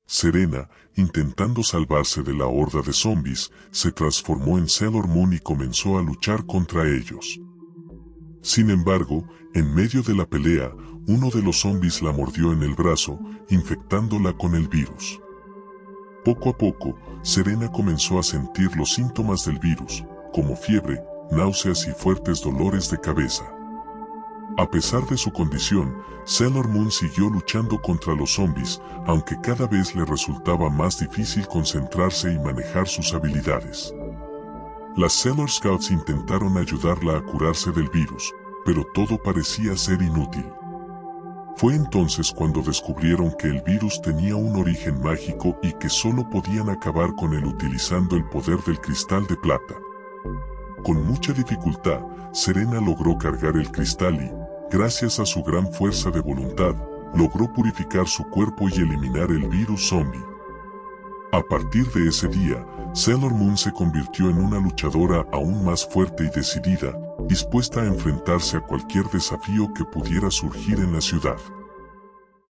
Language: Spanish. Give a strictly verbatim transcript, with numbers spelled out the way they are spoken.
Serena, intentando salvarse de la horda de zombies, se transformó en Sailor Moon y comenzó a luchar contra ellos. Sin embargo, en medio de la pelea, uno de los zombies la mordió en el brazo, infectándola con el virus. Poco a poco, Serena comenzó a sentir los síntomas del virus, como fiebre, náuseas y fuertes dolores de cabeza. A pesar de su condición, Sailor Moon siguió luchando contra los zombies, aunque cada vez le resultaba más difícil concentrarse y manejar sus habilidades. Las Sailor Scouts intentaron ayudarla a curarse del virus, pero todo parecía ser inútil. Fue entonces cuando descubrieron que el virus tenía un origen mágico y que solo podían acabar con él utilizando el poder del cristal de plata. Con mucha dificultad, Serena logró cargar el cristal y, gracias a su gran fuerza de voluntad, logró purificar su cuerpo y eliminar el virus zombie. A partir de ese día, Sailor Moon se convirtió en una luchadora aún más fuerte y decidida, dispuesta a enfrentarse a cualquier desafío que pudiera surgir en la ciudad.